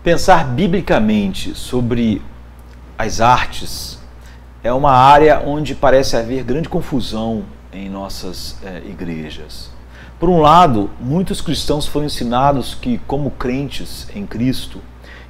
Pensar biblicamente sobre as artes é uma área onde parece haver grande confusão em nossas igrejas. Por um lado, muitos cristãos foram ensinados que, como crentes em Cristo,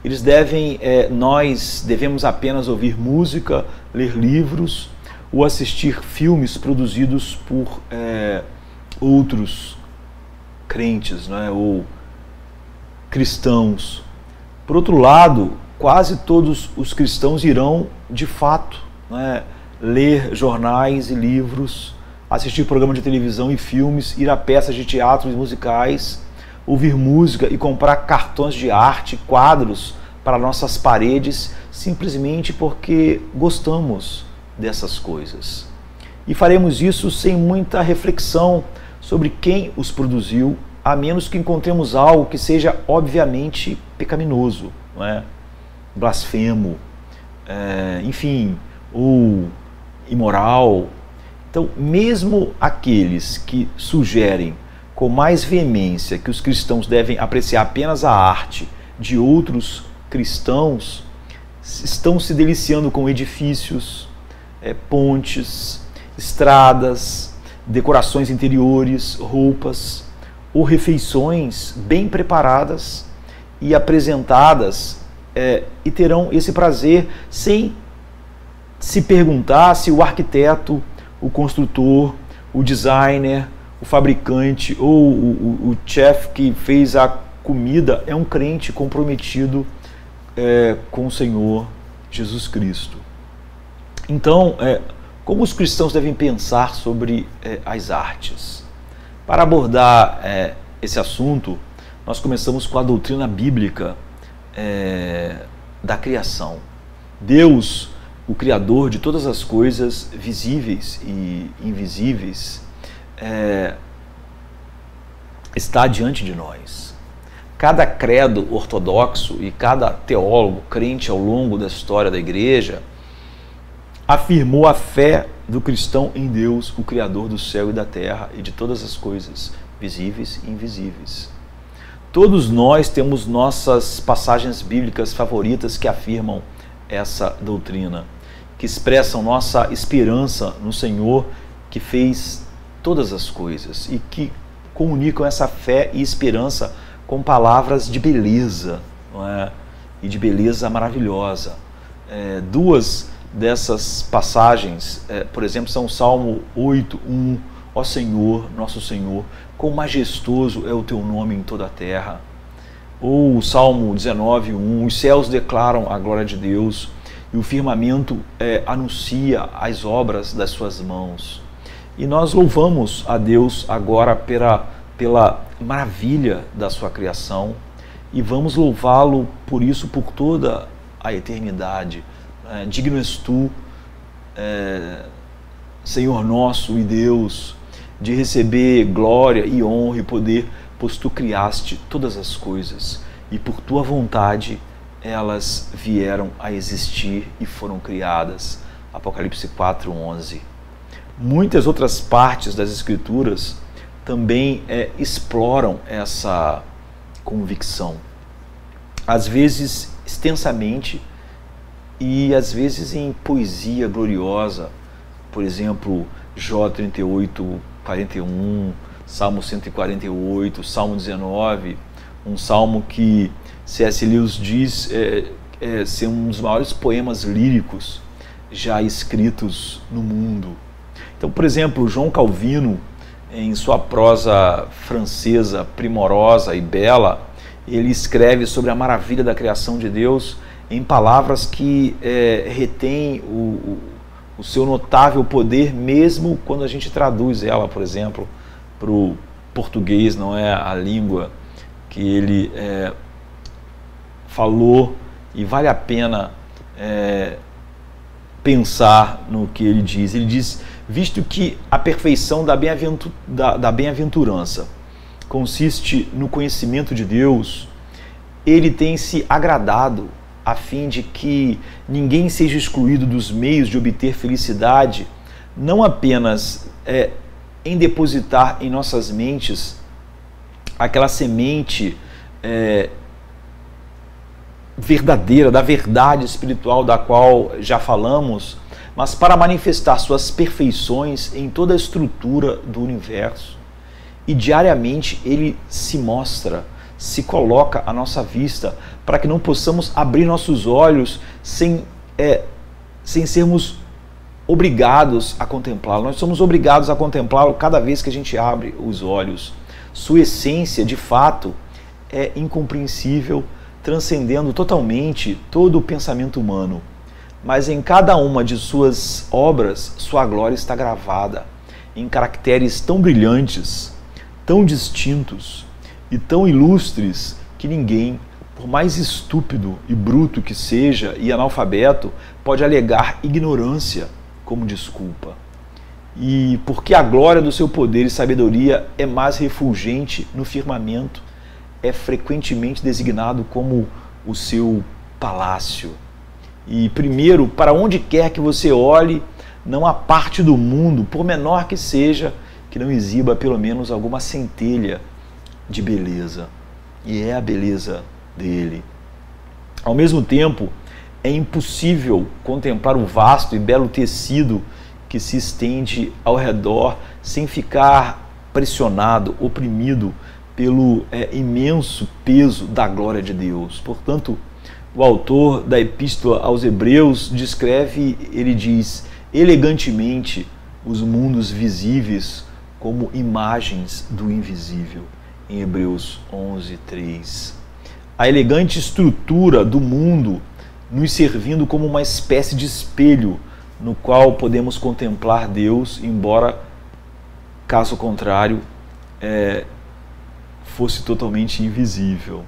nós devemos apenas ouvir música, ler livros ou assistir filmes produzidos por outros crentes, né, ou cristãos. Por outro lado, quase todos os cristãos irão, de fato, né, ler jornais e livros, assistir programas de televisão e filmes, ir a peças de teatro e musicais, ouvir música e comprar cartões de arte, quadros para nossas paredes, simplesmente porque gostamos dessas coisas. E faremos isso sem muita reflexão sobre quem os produziu, a menos que encontremos algo que seja obviamente pecaminoso, não é? Blasfemo, enfim, ou imoral. Então, mesmo aqueles que sugerem com mais veemência que os cristãos devem apreciar apenas a arte de outros cristãos, estão se deliciando com edifícios, pontes, estradas, decorações interiores, roupas ou refeições bem preparadas e apresentadas, e terão esse prazer sem se perguntar se o arquiteto, o construtor, o designer, o fabricante ou o chefe que fez a comida é um crente comprometido com o Senhor Jesus Cristo. Então, como os cristãos devem pensar sobre as artes? Para abordar esse assunto, nós começamos com a doutrina bíblica da criação. Deus, o Criador de todas as coisas visíveis e invisíveis, está diante de nós. Cada credo ortodoxo e cada teólogo crente ao longo da história da igreja afirmou a fé do cristão em Deus, o Criador do céu e da terra e de todas as coisas visíveis e invisíveis. Todos nós temos nossas passagens bíblicas favoritas que afirmam essa doutrina, que expressam nossa esperança no Senhor que fez todas as coisas e que comunicam essa fé e esperança com palavras de beleza, não é? E de beleza maravilhosa. Duas dessas passagens, por exemplo, são o Salmo 8:1, ó Senhor, nosso Senhor, quão majestoso é o teu nome em toda a terra. Ou o Salmo 19:1, os céus declaram a glória de Deus e o firmamento anuncia as obras das suas mãos. E nós louvamos a Deus agora pela maravilha da sua criação e vamos louvá-lo por isso por toda a eternidade. Digno és tu, Senhor nosso e Deus, de receber glória e honra e poder, pois tu criaste todas as coisas e por tua vontade elas vieram a existir e foram criadas. Apocalipse 4:11. Muitas outras partes das Escrituras também exploram essa convicção, às vezes extensamente e às vezes em poesia gloriosa. Por exemplo, Jó 38:41, Salmo 148, Salmo 19, um salmo que C.S. Lewis diz ser um dos maiores poemas líricos já escritos no mundo. Então, por exemplo, João Calvino, em sua prosa francesa primorosa e bela, ele escreve sobre a maravilha da criação de Deus em palavras que retêm o seu notável poder, mesmo quando a gente traduz ela, por exemplo, para o português, não é a língua que ele falou, e vale a pena pensar no que ele diz. Ele diz: visto que a perfeição da bem-aventurança consiste no conhecimento de Deus, ele tem se agradado a fim de que ninguém seja excluído dos meios de obter felicidade, não apenas em depositar em nossas mentes aquela semente verdadeira, da verdade espiritual da qual já falamos, mas para manifestar suas perfeições em toda a estrutura do universo. E diariamente ele se mostra, se coloca à nossa vista, para que não possamos abrir nossos olhos sem sermos obrigados a contemplá-lo. Nós somos obrigados a contemplá-lo cada vez que a gente abre os olhos. Sua essência, de fato, é incompreensível, transcendendo totalmente todo o pensamento humano. Mas em cada uma de suas obras, sua glória está gravada em caracteres tão brilhantes, tão distintos e tão ilustres que ninguém, por mais estúpido e bruto que seja e analfabeto, pode alegar ignorância como desculpa. E porque a glória do seu poder e sabedoria é mais refulgente no firmamento, é frequentemente designado como o seu palácio. E primeiro, para onde quer que você olhe, não há parte do mundo, por menor que seja, que não exiba pelo menos alguma centelha de beleza. E é a beleza dele. Ao mesmo tempo, é impossível contemplar o vasto e belo tecido que se estende ao redor sem ficar pressionado, oprimido pelo imenso peso da glória de Deus. Portanto, o autor da Epístola aos Hebreus descreve, ele diz, elegantemente os mundos visíveis como imagens do invisível, em Hebreus 11:3. A elegante estrutura do mundo nos servindo como uma espécie de espelho no qual podemos contemplar Deus, embora, caso contrário, fosse totalmente invisível.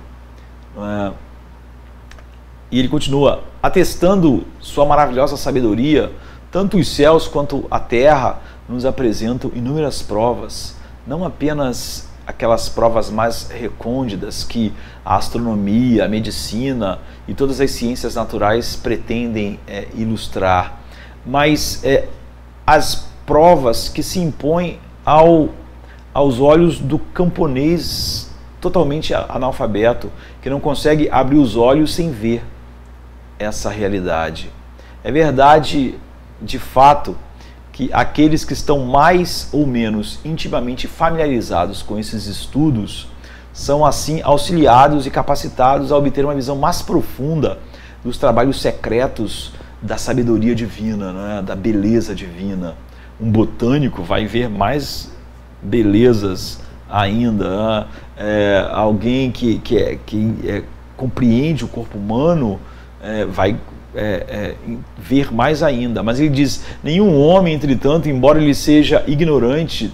E ele continua, atestando sua maravilhosa sabedoria, tanto os céus quanto a terra nos apresentam inúmeras provas, não apenas aquelas provas mais recônditas que a astronomia, a medicina e todas as ciências naturais pretendem ilustrar, mas as provas que se impõem aos olhos do camponês totalmente analfabeto, que não consegue abrir os olhos sem ver essa realidade. É verdade, de fato, que aqueles que estão mais ou menos intimamente familiarizados com esses estudos são assim auxiliados e capacitados a obter uma visão mais profunda dos trabalhos secretos da sabedoria divina, né? Da beleza divina. Um botânico vai ver mais belezas ainda, alguém que compreende o corpo humano vai ver mais ainda. Mas ele diz, nenhum homem, entretanto, embora ele seja ignorante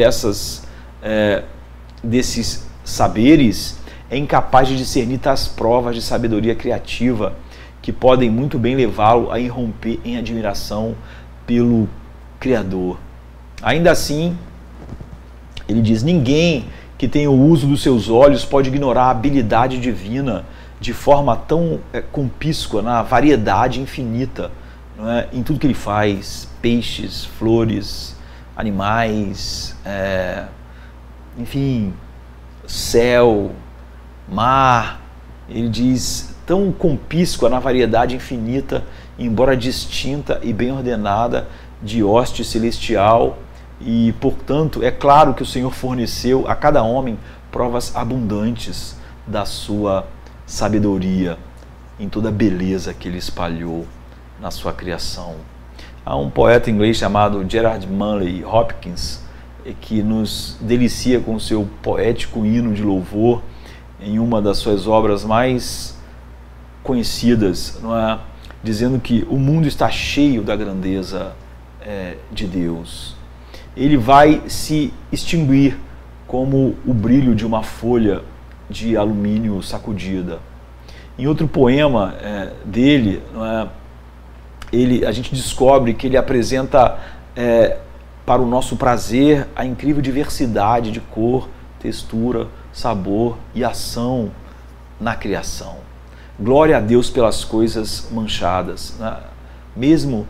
desses saberes, é incapaz de discernir tais provas de sabedoria criativa que podem muito bem levá-lo a irromper em admiração pelo Criador. Ainda assim, ele diz, ninguém que tem o uso dos seus olhos pode ignorar a habilidade divina de forma tão compíscua, na variedade infinita, não é? Em tudo que ele faz, peixes, flores, animais, enfim, céu, mar. Ele diz, tão compíscua na variedade infinita, embora distinta e bem ordenada, de hoste celestial. E, portanto, é claro que o Senhor forneceu a cada homem provas abundantes da sua sabedoria, em toda a beleza que ele espalhou na sua criação. Há um poeta inglês chamado Gerard Manley Hopkins que nos delicia com seu poético hino de louvor em uma das suas obras mais conhecidas, não é? Dizendo que o mundo está cheio da grandeza de Deus. Ele vai se extinguir como o brilho de uma folha de alumínio sacudida. Em outro poema dele, a gente descobre que ele apresenta para o nosso prazer a incrível diversidade de cor, textura, sabor e ação na criação. Glória a Deus pelas coisas manchadas, né? Mesmo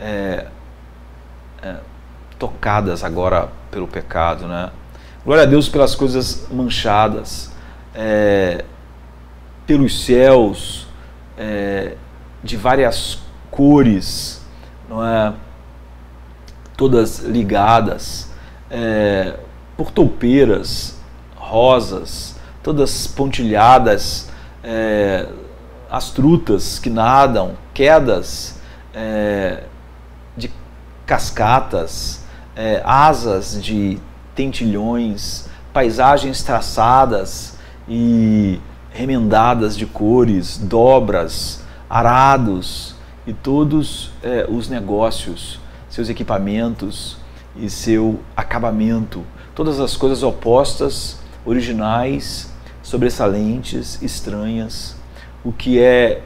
tocadas agora pelo pecado, né? Glória a Deus pelas coisas manchadas, pelos céus, de várias cores, não é? Todas ligadas, por toupeiras, rosas, todas pontilhadas, as trutas que nadam, quedas de cascatas, asas de tentilhões, paisagens traçadas e remendadas de cores, dobras, arados e todos os negócios, seus equipamentos e seu acabamento, todas as coisas opostas, originais, sobressalentes, estranhas, o que é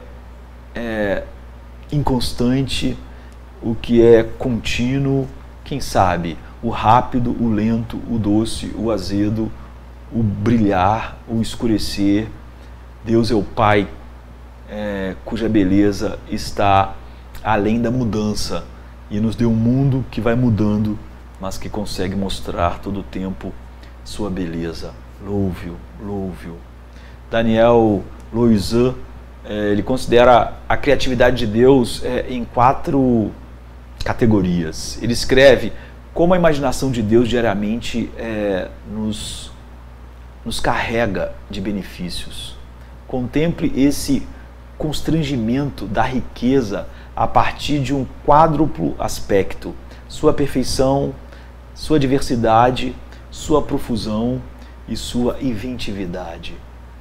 inconstante, o que é contínuo, quem sabe, o rápido, o lento, o doce, o azedo, o brilhar, o escurecer. Deus é o Pai cuja beleza está além da mudança e nos deu um mundo que vai mudando, mas que consegue mostrar todo o tempo sua beleza. Louve-o, louve-o. Daniel Loizan, ele considera a criatividade de Deus em 4 categorias. Ele escreve como a imaginação de Deus diariamente nos carrega de benefícios. Contemple esse constrangimento da riqueza a partir de um quádruplo aspecto: sua perfeição, sua diversidade, sua profusão e sua inventividade.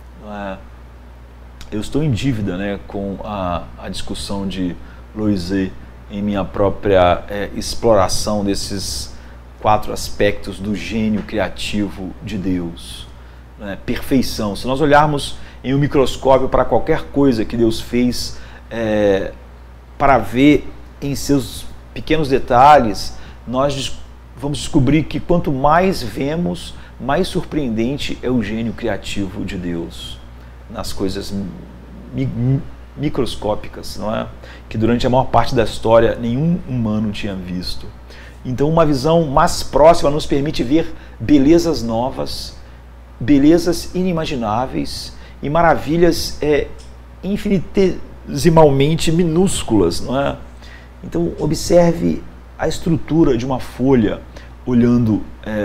Eu estou em dívida, né, com a discussão de Loizan em minha própria exploração desses 4 aspectos do gênio criativo de Deus. Perfeição. Se nós olharmos em um microscópio para qualquer coisa que Deus fez, para ver em seus pequenos detalhes, nós vamos descobrir que quanto mais vemos, mais surpreendente é o gênio criativo de Deus nas coisas microscópicas, não é? Que durante a maior parte da história nenhum humano tinha visto. Então, uma visão mais próxima nos permite ver belezas novas, belezas inimagináveis e maravilhas infinitesimalmente minúsculas, não é? Então, observe a estrutura de uma folha olhando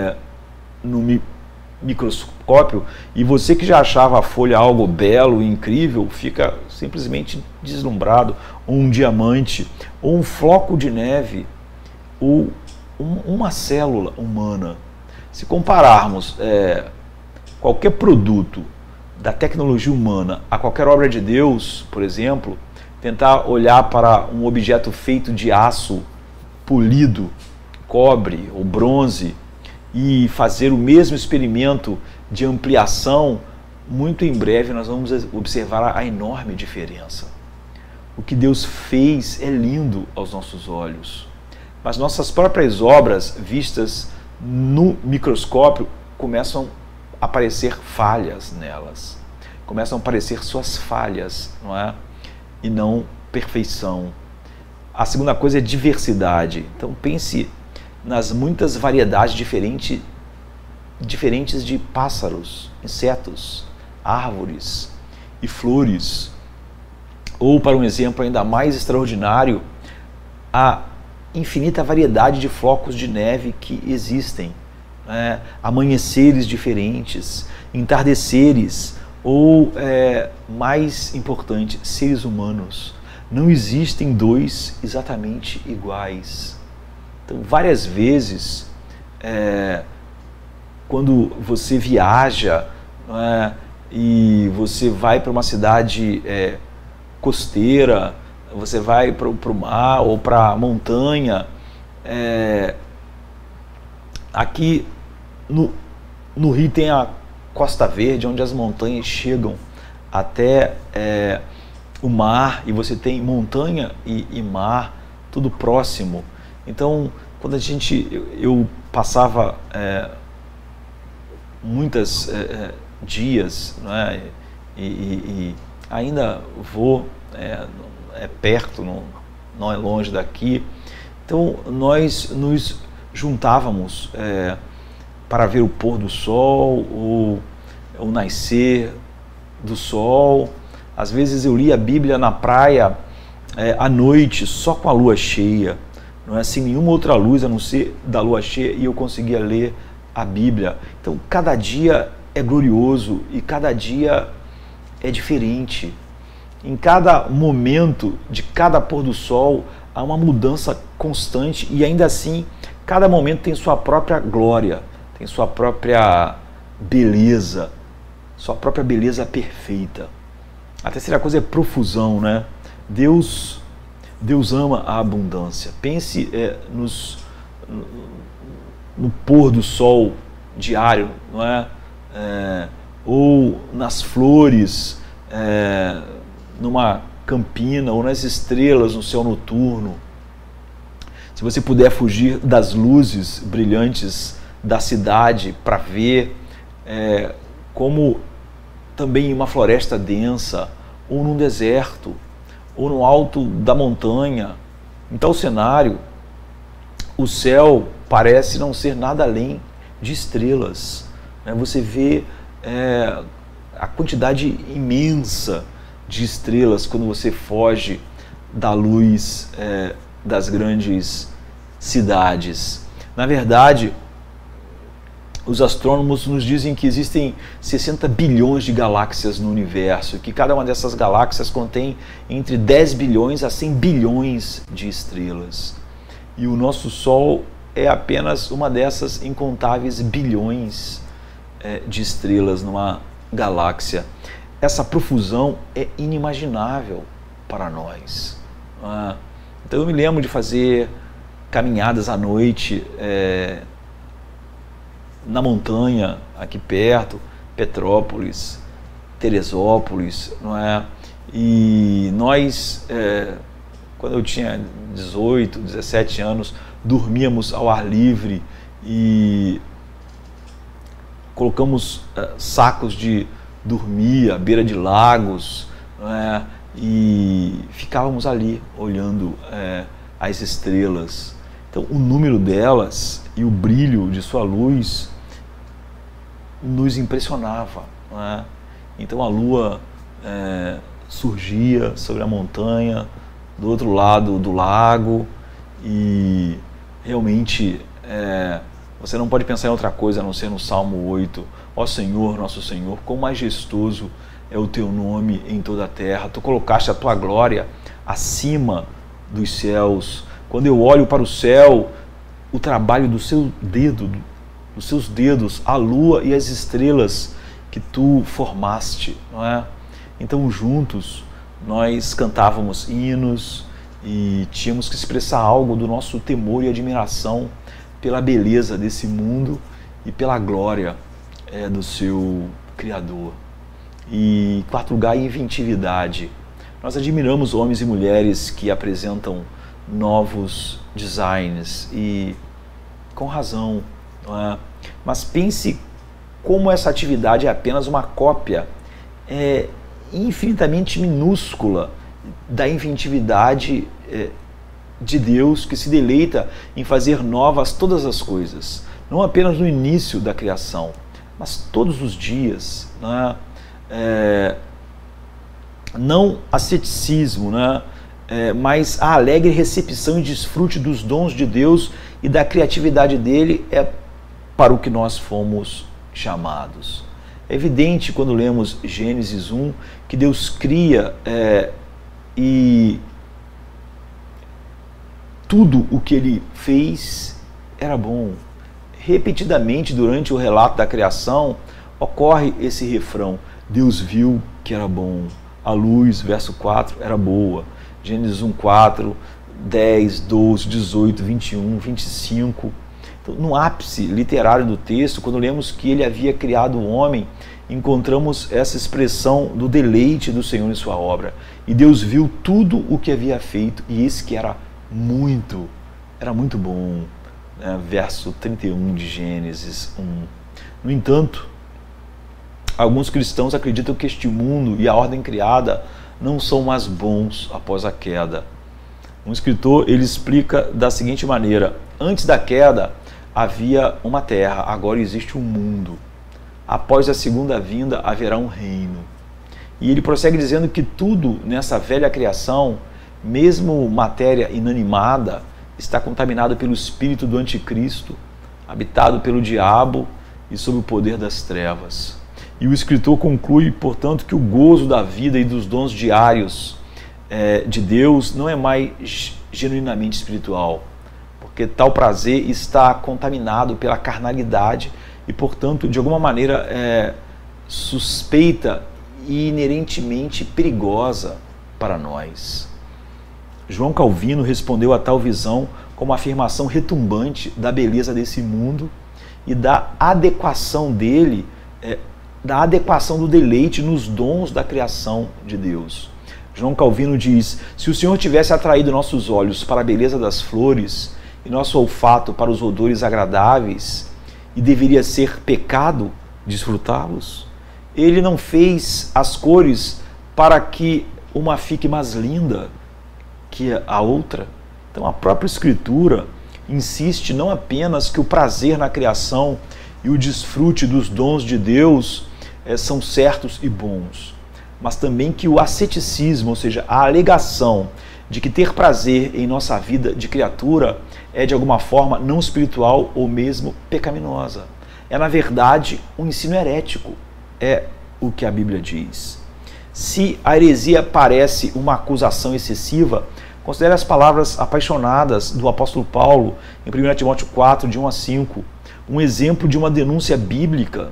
no microscópio, e você que já achava a folha algo belo e incrível fica simplesmente deslumbrado. Ou um diamante, ou um floco de neve, ou uma célula humana. Se compararmos qualquer produto da tecnologia humana a qualquer obra de Deus, por exemplo, tentar olhar para um objeto feito de aço polido, cobre ou bronze, e fazer o mesmo experimento de ampliação, muito em breve nós vamos observar a enorme diferença. O que Deus fez é lindo aos nossos olhos, mas nossas próprias obras vistas no microscópio começam a aparecer falhas nelas, começam a aparecer suas falhas, não é? E não perfeição. A segunda coisa é diversidade. Então pense nas muitas variedades diferentes de pássaros, insetos, árvores e flores. Ou, para um exemplo ainda mais extraordinário, a infinita variedade de flocos de neve que existem, né? Amanheceres diferentes, entardeceres, ou, mais importante, seres humanos. Não existem 2 exatamente iguais. Então, várias vezes, quando você viaja, e você vai para uma cidade costeira, você vai para o mar ou para a montanha, aqui no Rio tem a Costa Verde, onde as montanhas chegam até o mar, e você tem montanha e mar, tudo próximo. Então, quando eu passava muitos dias, né, e ainda vou, perto, não é longe daqui. Então, nós nos juntávamos para ver o pôr do sol, ou o nascer do sol, Às vezes eu li a Bíblia na praia à noite, só com a lua cheia, não é, sem nenhuma outra luz a não ser da lua cheia, e eu conseguia ler a Bíblia. Então, cada dia é glorioso e cada dia é diferente. Em cada momento de cada pôr do sol há uma mudança constante, e ainda assim cada momento tem sua própria glória, tem sua própria beleza perfeita. A terceira coisa é profusão, né? Deus ama a abundância. Pense no pôr do sol diário, não é? Ou nas flores, numa campina, ou nas estrelas no céu noturno. Se você puder fugir das luzes brilhantes da cidade para ver como também em uma floresta densa, ou num deserto, ou no alto da montanha, em tal cenário, o céu parece não ser nada além de estrelas. Você vê a quantidade imensa de estrelas quando você foge da luz das grandes cidades. Na verdade, os astrônomos nos dizem que existem 60 bilhões de galáxias no universo, que cada uma dessas galáxias contém entre 10 bilhões a 100 bilhões de estrelas. E o nosso Sol é apenas uma dessas incontáveis bilhões de estrelas numa galáxia. Essa profusão é inimaginável para nós. Então eu me lembro de fazer caminhadas à noite na montanha, aqui perto, Petrópolis, Teresópolis, não é? E nós, quando eu tinha 18, 17 anos, dormíamos ao ar livre e colocamos sacos de dormir à beira de lagos, não é? E ficávamos ali olhando as estrelas. Então o número delas e o brilho de sua luz nos impressionava, não é? Então a lua surgia sobre a montanha do outro lado do lago, e realmente você não pode pensar em outra coisa a não ser no Salmo 8. Ó Senhor, nosso Senhor, quão majestoso é o teu nome em toda a terra. Tu colocaste a tua glória acima dos céus. Quando eu olho para o céu, o trabalho do seu dedo, dos seus dedos, a lua e as estrelas que tu formaste, não é? Então juntos nós cantávamos hinos e tínhamos que expressar algo do nosso temor e admiração pela beleza desse mundo e pela glória do seu Criador. E em quarto lugar, a inventividade. Nós admiramos homens e mulheres que apresentam novos designs, e com razão, não é? Mas pense como essa atividade é apenas uma cópia infinitamente minúscula da inventividade de Deus, que se deleita em fazer novas todas as coisas, não apenas no início da criação, mas todos os dias, né? Não a ceticismo, né? Mas a alegre recepção e desfrute dos dons de Deus e da criatividade dele é para o que nós fomos chamados. É evidente quando lemos Gênesis 1 que Deus cria e tudo o que ele fez era bom. Repetidamente durante o relato da criação ocorre esse refrão: Deus viu que era bom. A luz, verso 4, era boa. Gênesis 1, 4, 10, 12, 18, 21, 25. Então, no ápice literário do texto, quando lemos que ele havia criado o homem, encontramos essa expressão do deleite do Senhor em sua obra. E Deus viu tudo o que havia feito, e esse que era muito bom. Verso 31 de Gênesis 1. No entanto, alguns cristãos acreditam que este mundo e a ordem criada não são mais bons após a queda. Um escritor, ele explica da seguinte maneira: antes da queda havia uma terra, agora existe um mundo. Após a segunda vinda haverá um reino. E ele prossegue dizendo que tudo nessa velha criação, mesmo matéria inanimada, está contaminado pelo espírito do anticristo, habitado pelo diabo e sob o poder das trevas. E o escritor conclui, portanto, que o gozo da vida e dos dons diários de Deus não é mais genuinamente espiritual, porque tal prazer está contaminado pela carnalidade e, portanto, de alguma maneira suspeita e inerentemente perigosa para nós. João Calvino respondeu a tal visão com uma afirmação retumbante da beleza desse mundo e da adequação dele, da adequação do deleite nos dons da criação de Deus. João Calvino diz: se o Senhor tivesse atraído nossos olhos para a beleza das flores e nosso olfato para os odores agradáveis, e deveria ser pecado desfrutá-los, ele não fez as cores para que uma fique mais linda que a outra. Então a própria Escritura insiste não apenas que o prazer na criação e o desfrute dos dons de Deus são certos e bons, mas também que o asceticismo, ou seja, a alegação de que ter prazer em nossa vida de criatura é de alguma forma não espiritual ou mesmo pecaminosa. É na verdade um ensino herético, é o que a Bíblia diz. Se a heresia parece uma acusação excessiva, considere as palavras apaixonadas do apóstolo Paulo em 1 Timóteo 4, de 1 a 5, um exemplo de uma denúncia bíblica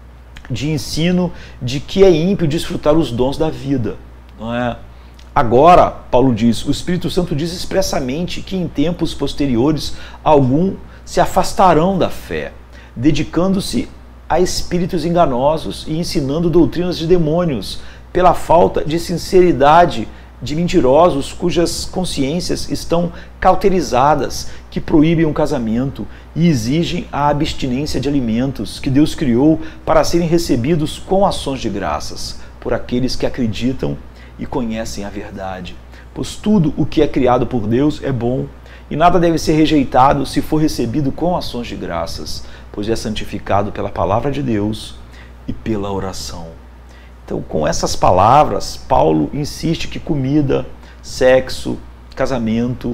de ensino de que é ímpio desfrutar os dons da vida. Não é? Agora, Paulo diz, o Espírito Santo diz expressamente que em tempos posteriores alguns se afastarão da fé, dedicando-se a espíritos enganosos e ensinando doutrinas de demônios, pela falta de sinceridade de mentirosos cujas consciências estão cauterizadas, que proíbem o casamento e exigem a abstinência de alimentos que Deus criou para serem recebidos com ações de graças por aqueles que acreditam e conhecem a verdade. Pois tudo o que é criado por Deus é bom, e nada deve ser rejeitado se for recebido com ações de graças, pois é santificado pela palavra de Deus e pela oração. Então, com essas palavras, Paulo insiste que comida, sexo, casamento,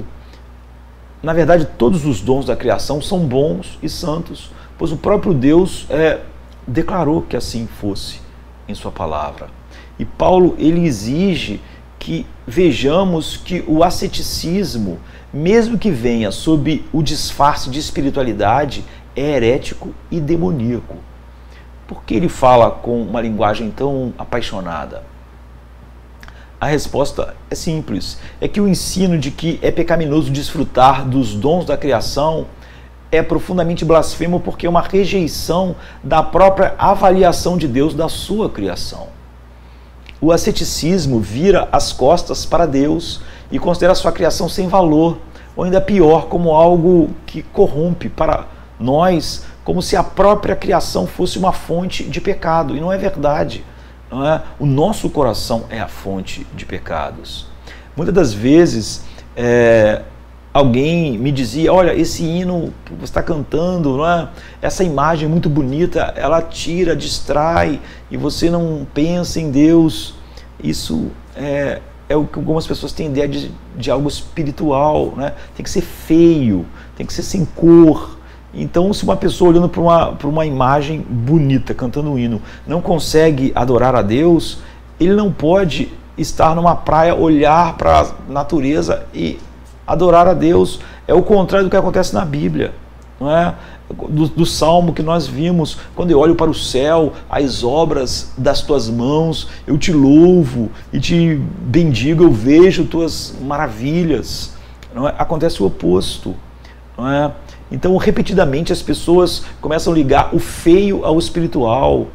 na verdade, todos os dons da criação são bons e santos, pois o próprio Deus declarou que assim fosse em sua palavra. E Paulo, ele exige que vejamos que o asceticismo, mesmo que venha sob o disfarce de espiritualidade, é herético e demoníaco. Por que ele fala com uma linguagem tão apaixonada? A resposta é simples, é que o ensino de que é pecaminoso desfrutar dos dons da criação é profundamente blasfemo, porque é uma rejeição da própria avaliação de Deus da sua criação. O asceticismo vira as costas para Deus e considera a sua criação sem valor, ou ainda pior, como algo que corrompe para nós, como se a própria criação fosse uma fonte de pecado, e não é verdade. Não é? O nosso coração é a fonte de pecados. Muitas das vezes alguém me dizia: olha, esse hino que você está cantando, não é? Essa imagem muito bonita, ela tira, distrai, e você não pensa em Deus. Isso é o que algumas pessoas têm ideia de algo espiritual, né? Tem que ser feio, tem que ser sem cor. Então, se uma pessoa olhando para uma imagem bonita, cantando um hino, não consegue adorar a Deus, ele não pode estar numa praia, olhar para a natureza e adorar a Deus. É o contrário do que acontece na Bíblia, não é? Do salmo que nós vimos: quando eu olho para o céu, as obras das tuas mãos, eu te louvo e te bendigo, eu vejo tuas maravilhas. Não é? Acontece o oposto, não é? Então, repetidamente, as pessoas começam a ligar o feio ao espiritual,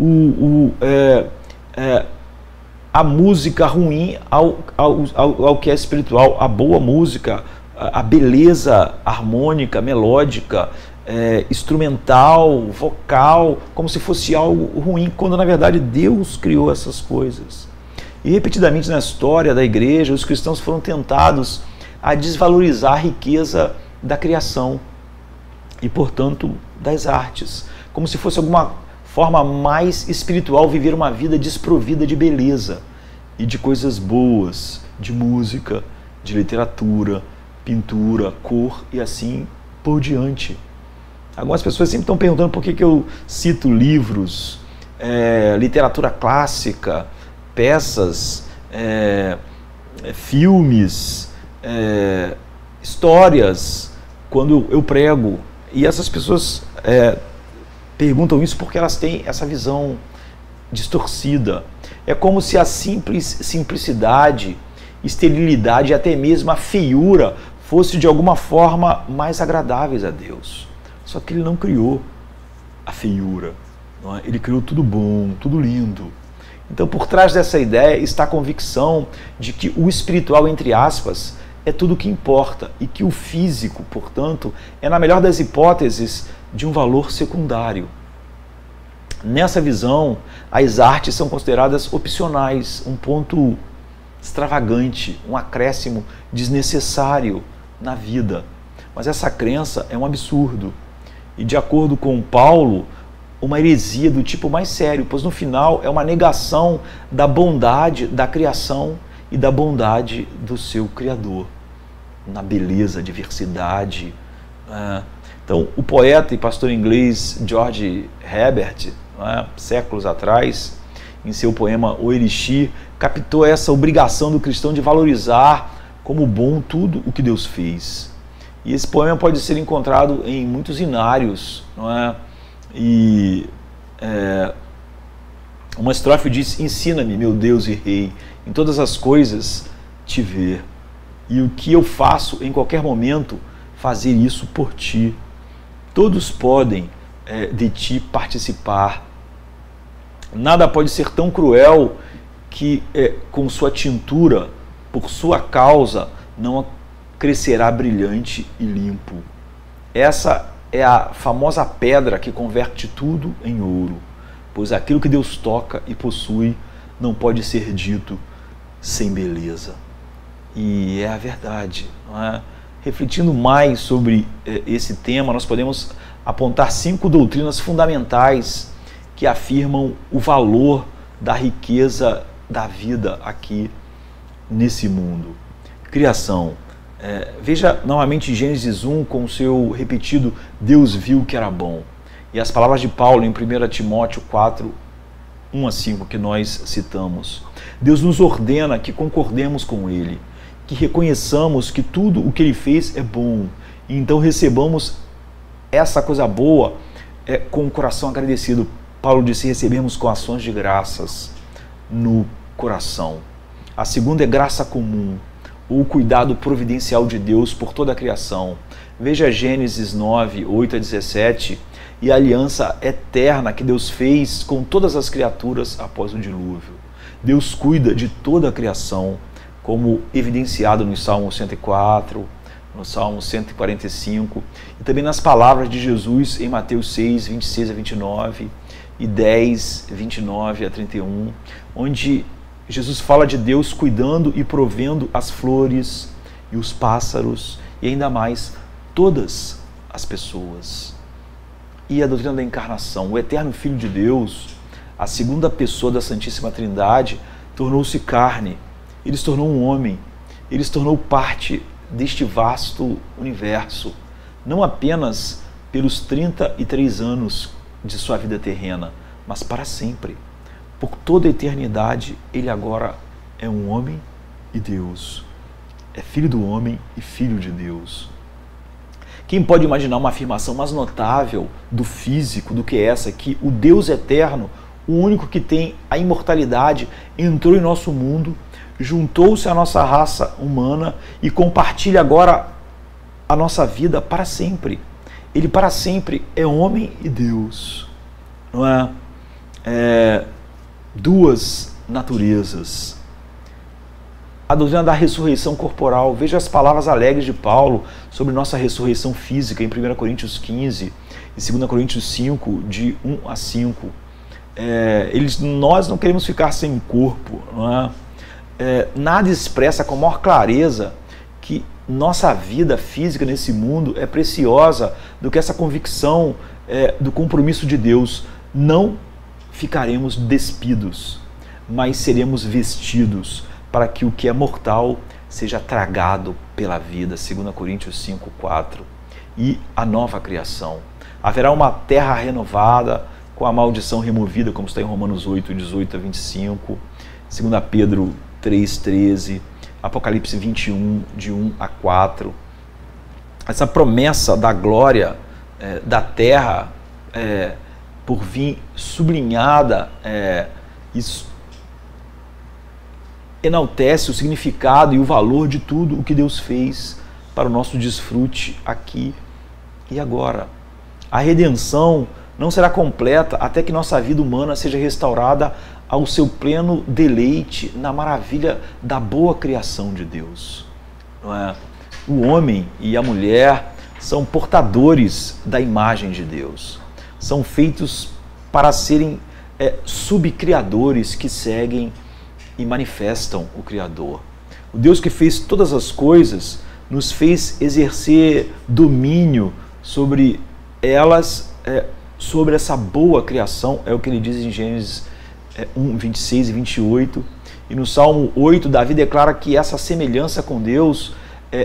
a música ruim ao que é espiritual, a boa música, a beleza harmônica, melódica, instrumental, vocal, como se fosse algo ruim, quando na verdade Deus criou essas coisas. E repetidamente na história da igreja, os cristãos foram tentados a desvalorizar a riqueza da criação e, portanto, das artes, como se fosse alguma forma mais espiritual viver uma vida desprovida de beleza e de coisas boas, de música, de literatura, pintura, cor e assim por diante. Algumas pessoas sempre estão perguntando por que eu cito livros, literatura clássica, peças, filmes, histórias, quando eu prego. E essas pessoas perguntam isso porque elas têm essa visão distorcida. É como se a simplicidade, esterilidade e até mesmo a feiura fosse de alguma forma mais agradáveis a Deus. Só que Ele não criou a feiura, não é? Ele criou tudo bom, tudo lindo. Então, por trás dessa ideia está a convicção de que o espiritual, entre aspas, é tudo o que importa e que o físico, portanto, é, na melhor das hipóteses, de um valor secundário. Nessa visão, as artes são consideradas opcionais, um ponto extravagante, um acréscimo desnecessário na vida. Mas essa crença é um absurdo. E, de acordo com Paulo, uma heresia do tipo mais sério, pois no final é uma negação da bondade da criação e da bondade do seu Criador, na beleza, diversidade. Então, o poeta e pastor inglês George Herbert, séculos atrás, em seu poema O Elixir, captou essa obrigação do cristão de valorizar como bom tudo o que Deus fez. E esse poema pode ser encontrado em muitos inários, não é? E uma estrofe diz: ensina-me, meu Deus e Rei, em todas as coisas te ver, e o que eu faço em qualquer momento, fazer isso por ti. Todos podem de ti participar. Nada pode ser tão cruel que com sua tintura, por sua causa, não crescerá brilhante e limpo. Essa é a famosa pedra que converte tudo em ouro, pois aquilo que Deus toca e possui não pode ser dito sem beleza. E é a verdade, não é? Refletindo mais sobre esse tema, nós podemos apontar 5 doutrinas fundamentais que afirmam o valor da riqueza da vida aqui nesse mundo. Criação. Veja novamente Gênesis 1 com o seu repetido Deus viu que era bom. E as palavras de Paulo em 1 Timóteo 4, 1 a 5 que nós citamos. Deus nos ordena que concordemos com Ele, que reconheçamos que tudo o que Ele fez é bom, e então recebamos essa coisa boa com o coração agradecido. Paulo disse: recebemos com ações de graças no coração. A segunda é graça comum, ou o cuidado providencial de Deus por toda a criação. Veja Gênesis 9, 8 a 17, e a aliança eterna que Deus fez com todas as criaturas após o dilúvio. Deus cuida de toda a criação, como evidenciado no Salmo 104, no Salmo 145, e também nas palavras de Jesus em Mateus 6, 26 a 29 e 10, 29 a 31, onde Jesus fala de Deus cuidando e provendo as flores e os pássaros e ainda mais todas as pessoas. E a doutrina da encarnação, o eterno Filho de Deus, a segunda pessoa da Santíssima Trindade, tornou-se carne, ele se tornou um homem, ele se tornou parte deste vasto universo, não apenas pelos 33 anos de sua vida terrena, mas para sempre. Por toda a eternidade, ele agora é um homem e Deus. É filho do homem e filho de Deus. Quem pode imaginar uma afirmação mais notável do físico do que essa, que o Deus eterno, o único que tem a imortalidade, entrou em nosso mundo, juntou-se à nossa raça humana e compartilha agora a nossa vida para sempre. Ele para sempre é homem e Deus. Não é? Duas naturezas. A doutrina da ressurreição corporal. Veja as palavras alegres de Paulo sobre nossa ressurreição física em 1 Coríntios 15 e 2 Coríntios 5, de 1 a 5. Nós não queremos ficar sem um corpo. Não é? Nada expressa com maior clareza que nossa vida física nesse mundo é preciosa do que essa convicção do compromisso de Deus não ficaremos despidos, mas seremos vestidos para que o que é mortal seja tragado pela vida, 2 Coríntios 5:4. E a nova criação. Haverá uma terra renovada, com a maldição removida, como está em Romanos 8:18-25, 2 Pedro 3:13, Apocalipse 21, de 1-4. Essa promessa da glória da terra por vir sublinhada, isso enaltece o significado e o valor de tudo o que Deus fez para o nosso desfrute aqui e agora. A redenção não será completa até que nossa vida humana seja restaurada ao seu pleno deleite na maravilha da boa criação de Deus. Não é? O homem e a mulher são portadores da imagem de Deus. São feitos para serem subcriadores que seguem e manifestam o Criador. O Deus que fez todas as coisas nos fez exercer domínio sobre elas, sobre essa boa criação, é o que ele diz em Gênesis 1, 26 e 28. E no Salmo 8, Davi declara que essa semelhança com Deus é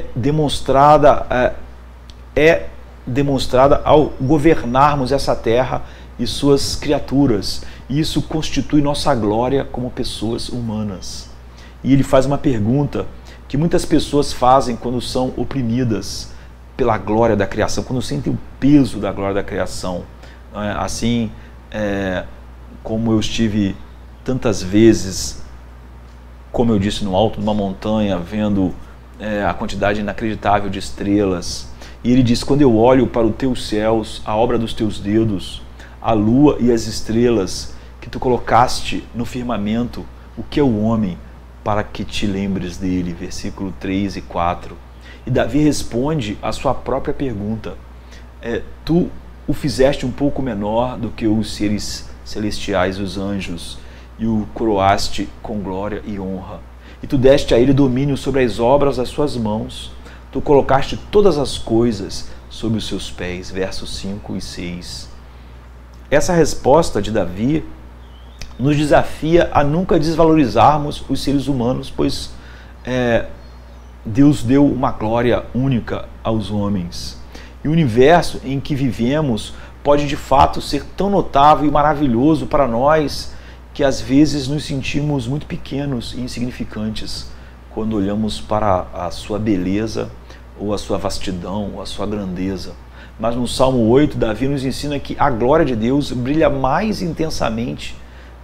demonstrada ao governarmos essa terra e suas criaturas. E isso constitui nossa glória como pessoas humanas. E ele faz uma pergunta que muitas pessoas fazem quando são oprimidas pela glória da criação, quando sentem o peso da glória da criação. Assim como eu estive tantas vezes, como eu disse, no alto de uma montanha, vendo a quantidade inacreditável de estrelas. E ele diz: quando eu olho para os teus céus, a obra dos teus dedos, a lua e as estrelas que tu colocaste no firmamento, o que é o homem para que te lembres dele? Versículo 3 e 4. E Davi responde a sua própria pergunta. Tu o fizeste um pouco menor do que os seres celestiais, os anjos, e o coroaste com glória e honra. E tu deste a ele domínio sobre as obras das suas mãos. Tu colocaste todas as coisas sob os seus pés. Versos 5 e 6. Essa resposta de Davi nos desafia a nunca desvalorizarmos os seres humanos, pois Deus deu uma glória única aos homens. E o universo em que vivemos pode de fato ser tão notável e maravilhoso para nós que às vezes nos sentimos muito pequenos e insignificantes quando olhamos para a sua beleza, ou a sua vastidão, ou a sua grandeza. Mas no Salmo 8, Davi nos ensina que a glória de Deus brilha mais intensamente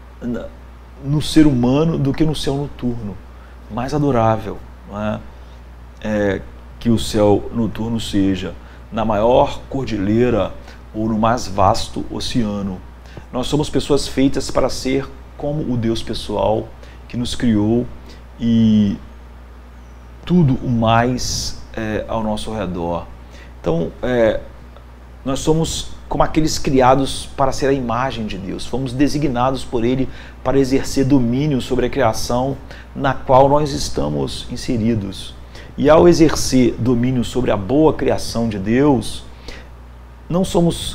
no ser humano do que no céu noturno. Mais adorável, não é? Que o céu noturno seja na maior cordilheira ou no mais vasto oceano. Nós somos pessoas feitas para ser como o Deus pessoal que nos criou, e tudo o mais ao nosso redor. Então, nós somos como aqueles criados para ser a imagem de Deus. Fomos designados por Ele para exercer domínio sobre a criação na qual nós estamos inseridos. E ao exercer domínio sobre a boa criação de Deus, não somos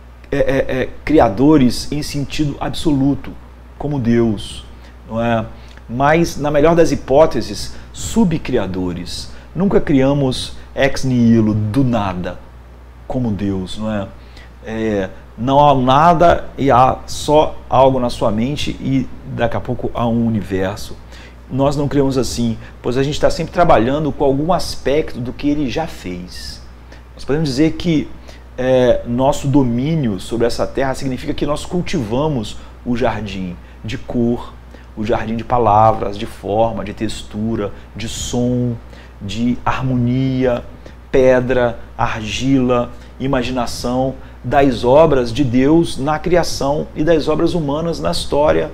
criadores em sentido absoluto, como Deus, não é? Mas, na melhor das hipóteses, subcriadores. Nunca criamos ex nihilo, do nada, como Deus, não é? Não há nada e há só algo na sua mente, e daqui a pouco há um universo. Nós não criamos assim, pois a gente está sempre trabalhando com algum aspecto do que Ele já fez. Nós podemos dizer que nosso domínio sobre essa terra significa que nós cultivamos o jardim de cor, o jardim de palavras, de forma, de textura, de som, de harmonia, pedra, argila, imaginação, das obras de Deus na criação e das obras humanas na história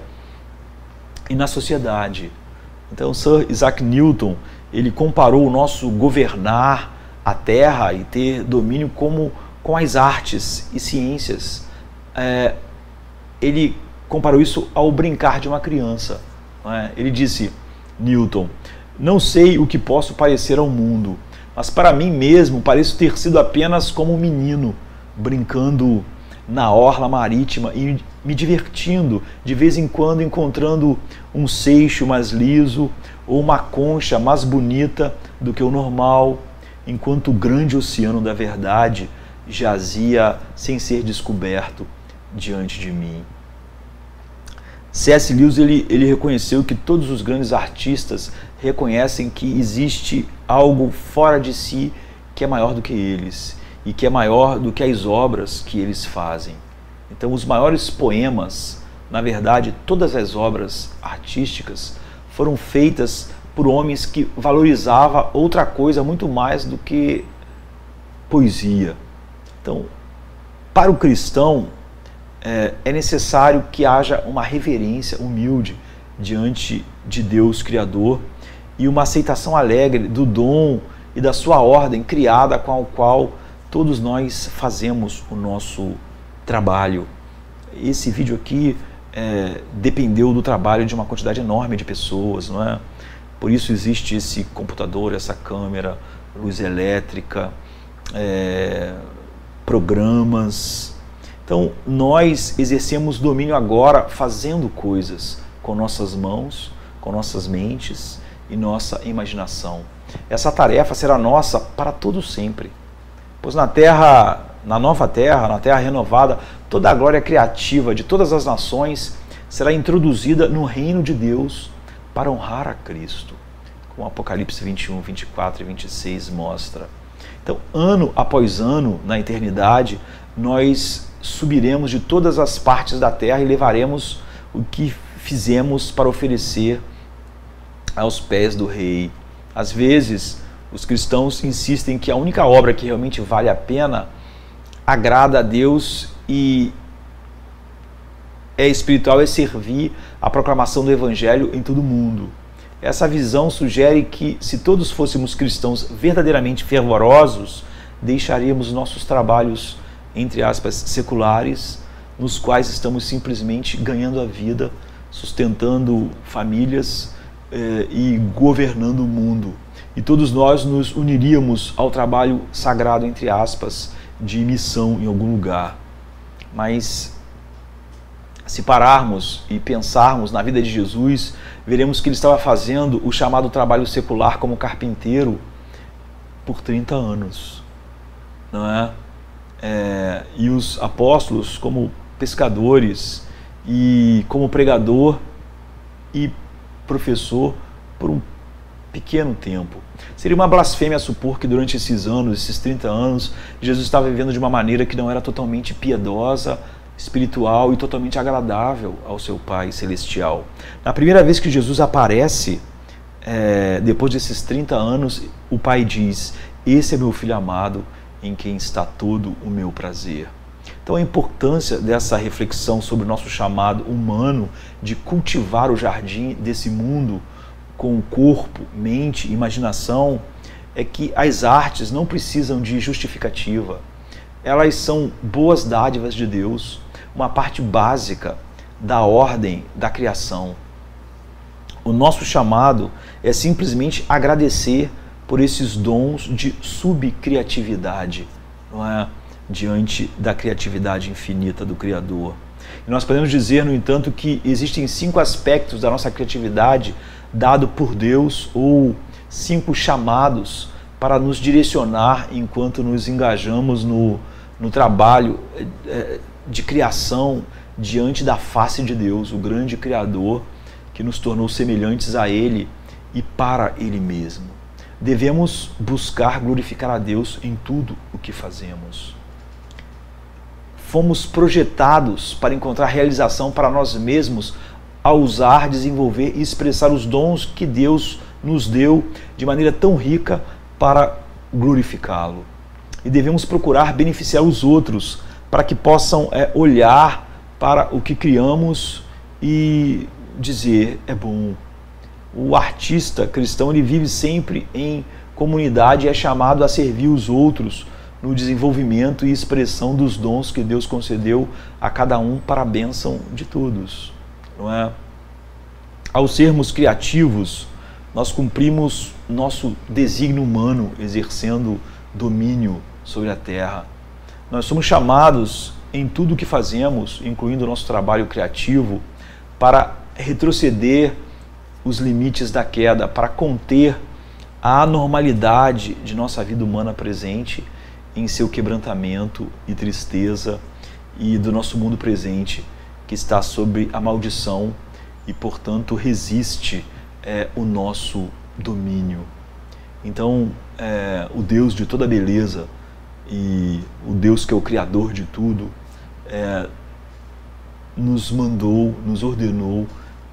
e na sociedade. Então, Sir Isaac Newton, ele comparou o nosso governar a terra e ter domínio com as artes e ciências. Ele comparou isso ao brincar de uma criança. Ele disse, Newton: não sei o que posso parecer ao mundo, mas para mim mesmo pareço ter sido apenas como um menino, brincando na orla marítima e me divertindo, de vez em quando encontrando um seixo mais liso ou uma concha mais bonita do que o normal, enquanto o grande oceano da verdade jazia sem ser descoberto diante de mim. C.S. Lewis ele reconheceu que todos os grandes artistas reconhecem que existe algo fora de si que é maior do que eles e que é maior do que as obras que eles fazem. Então, os maiores poemas, na verdade, todas as obras artísticas foram feitas por homens que valorizavam outra coisa muito mais do que poesia. Então, para o cristão, é necessário que haja uma reverência humilde diante de Deus Criador e uma aceitação alegre do dom e da sua ordem criada com a qual todos nós fazemos o nosso trabalho. Esse vídeo aqui dependeu do trabalho de uma quantidade enorme de pessoas, não é? Por isso existe esse computador, essa câmera, luz elétrica, programas. Então, nós exercemos domínio agora fazendo coisas com nossas mãos, com nossas mentes e nossa imaginação. Essa tarefa será nossa para todo sempre. Pois na terra, na nova terra, na terra renovada, toda a glória criativa de todas as nações será introduzida no reino de Deus para honrar a Cristo, como Apocalipse 21, 24 e 26 mostra. Então, ano após ano, na eternidade, nós subiremos de todas as partes da terra e levaremos o que fizemos para oferecer aos pés do Rei. Às vezes, os cristãos insistem que a única obra que realmente vale a pena agrada a Deus e é espiritual, é servir a proclamação do Evangelho em todo o mundo. Essa visão sugere que, se todos fôssemos cristãos verdadeiramente fervorosos, deixaríamos nossos trabalhos, entre aspas, seculares, nos quais estamos simplesmente ganhando a vida, sustentando famílias e governando o mundo. E todos nós nos uniríamos ao trabalho sagrado, entre aspas, de missão em algum lugar. Mas, se pararmos e pensarmos na vida de Jesus, veremos que ele estava fazendo o chamado trabalho secular como carpinteiro por 30 anos, não é? E os apóstolos como pescadores e como pregador e professor por um pequeno tempo. Seria uma blasfêmia supor que durante esses anos, esses 30 anos, Jesus estava vivendo de uma maneira que não era totalmente piedosa, espiritual e totalmente agradável ao seu Pai Celestial. Na primeira vez que Jesus aparece, depois desses 30 anos, o Pai diz: "Esse é meu Filho amado, em quem está todo o meu prazer." Então a importância dessa reflexão sobre o nosso chamado humano de cultivar o jardim desse mundo com corpo, mente, imaginação, é que as artes não precisam de justificativa. Elas são boas dádivas de Deus, uma parte básica da ordem da criação. O nosso chamado é simplesmente agradecer por esses dons de subcriatividade, não é? Diante da criatividade infinita do Criador. E nós podemos dizer, no entanto, que existem 5 aspectos da nossa criatividade dado por Deus, ou 5 chamados para nos direcionar enquanto nos engajamos no trabalho de criação diante da face de Deus, o grande Criador que nos tornou semelhantes a Ele e para Ele mesmo. Devemos buscar glorificar a Deus em tudo o que fazemos. Fomos projetados para encontrar realização para nós mesmos ao usar, desenvolver e expressar os dons que Deus nos deu de maneira tão rica para glorificá-lo. E devemos procurar beneficiar os outros para que possam olhar para o que criamos e dizer: é bom. O artista cristão, ele vive sempre em comunidade e é chamado a servir os outros no desenvolvimento e expressão dos dons que Deus concedeu a cada um para a bênção de todos, não é? Ao sermos criativos, nós cumprimos nosso desígnio humano, exercendo domínio sobre a terra. Nós somos chamados em tudo o que fazemos, incluindo o nosso trabalho criativo, para retroceder os limites da queda, para conter a anormalidade de nossa vida humana presente em seu quebrantamento e tristeza, e do nosso mundo presente que está sob a maldição e, portanto, resiste o nosso domínio. Então, o Deus de toda beleza e o Deus que é o Criador de tudo, nos mandou, nos ordenou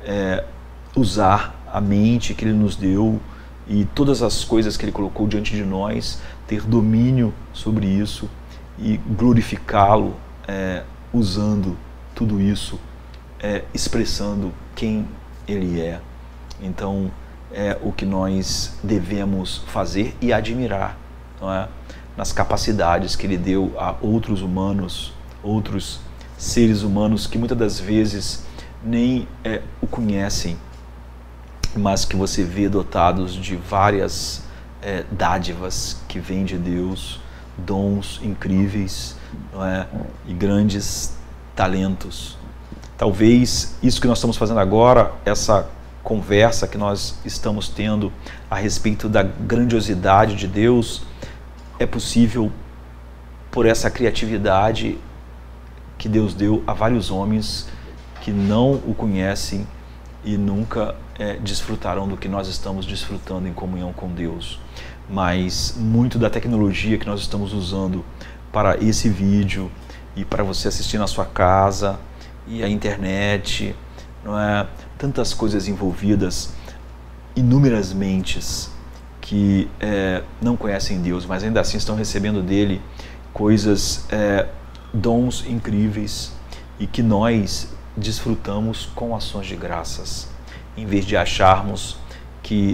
usar a mente que Ele nos deu e todas as coisas que Ele colocou diante de nós, ter domínio sobre isso e glorificá-lo usando tudo isso, expressando quem Ele é. Então, é o que nós devemos fazer e admirar, não é? Nas capacidades que Ele deu a outros humanos, outros seres humanos que muitas das vezes nem o conhecem, mas que você vê dotados de várias dádivas que vêm de Deus, dons incríveis, não é? E grandes talentos. Talvez isso que nós estamos fazendo agora, essa conversa que nós estamos tendo a respeito da grandiosidade de Deus, é possível por essa criatividade que Deus deu a vários homens que não o conhecem e nunca desfrutarão do que nós estamos desfrutando em comunhão com Deus. Mas muito da tecnologia que nós estamos usando para esse vídeo e para você assistir na sua casa e a internet, não é? Tantas coisas envolvidas, inúmeras mentes que não conhecem Deus, mas ainda assim estão recebendo dele coisas, dons incríveis, e que nós desfrutamos com ações de graças, em vez de acharmos que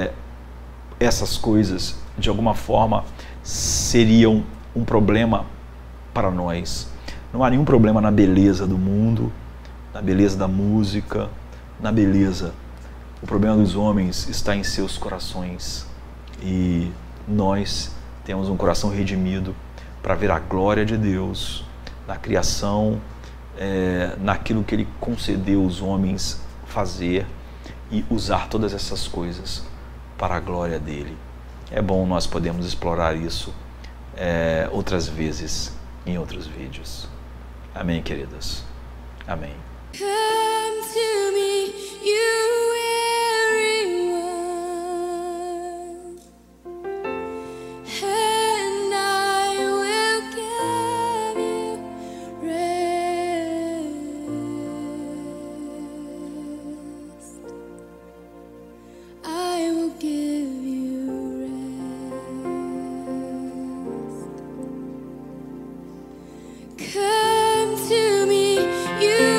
essas coisas de alguma forma seriam um problema para nós. Não há nenhum problema na beleza do mundo, na beleza da música, na beleza. O problema dos homens está em seus corações, e nós temos um coração redimido para ver a glória de Deus na criação, naquilo que Ele concedeu os homens fazer, e usar todas essas coisas para a glória dEle. É bom nós podemos explorar isso outras vezes em outros vídeos. Amém, queridas? Amém. Come to me, you weary one, and I will give you rest. I will give you rest. Come to me, you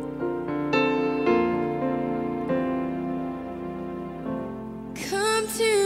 come to